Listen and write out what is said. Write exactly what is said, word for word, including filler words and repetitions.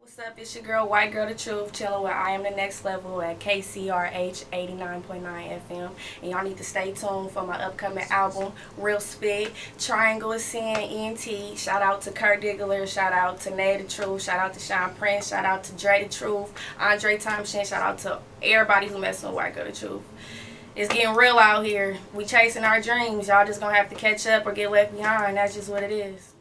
What's up? It's your girl, White Girl the Truth, chilling with I Am the Next Level at K C R H eighty-nine point nine F M. And y'all need to stay tuned for my upcoming album, Real Spit, Triangle of Sin, E N T. Shout out to Kurt Diggler, shout out to Nay the Truth, shout out to Sean Prince, shout out to Dre the Truth, Andre Thompson, shout out to everybody who messing with White Girl the Truth. It's getting real out here. We chasing our dreams. Y'all just gonna have to catch up or get left behind. That's just what it is.